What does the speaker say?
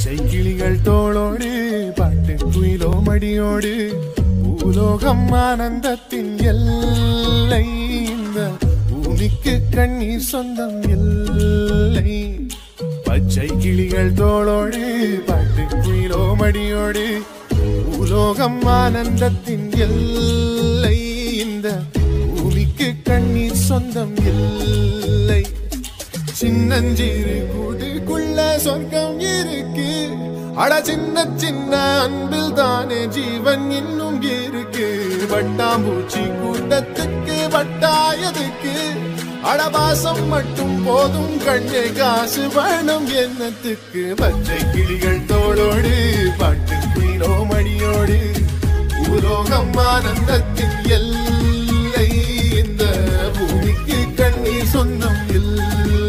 பச்சை கிளிகள் தோளோடு பாட்டு குயிலோ மடியோடு பூலோகம் ஆனந்தத்தின் எல்லை இந்த பூமிக்கு கண்ணீர் சொந்தம் இல்லை பச்சை கிளிகள் தோளோடு பாட்டு குயிலோ மடியோடு பூலோகம் ஆனந்தத்தின் எல்லை இந்த பூமிக்கு கண்ணீர் சொந்தம் இல்லை சின்னஞ்சிறு கூட்டுக்குள்ள சொர்க்கம் இருக்கு அட சின்ன சின்ன அன்பில் தானே ஜீவன் இன்னும் இருக்கு வட்டாம்பூச்சி கூட்டத்துக்கு வட்டாயதுக்கு அடபாசம் மட்டும் போதும் கண்ணே காசு வேணும் என்னத்துக்கு பச்சை கிளிகள் தோளோடு பாட்டு குயிலோ மடியோடு பூலோகம் ஆனந்தத்தின் எல்லை இந்த பூமிக்கு கண்ணீர் சொந்தம் இல்லை